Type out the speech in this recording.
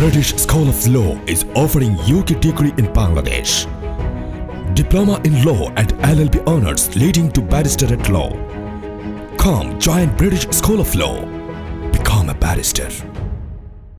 British School of Law is offering UK degree in Bangladesh, Diploma in Law and LLB Honours leading to Barrister at Law. Come join British School of Law. Become a barrister.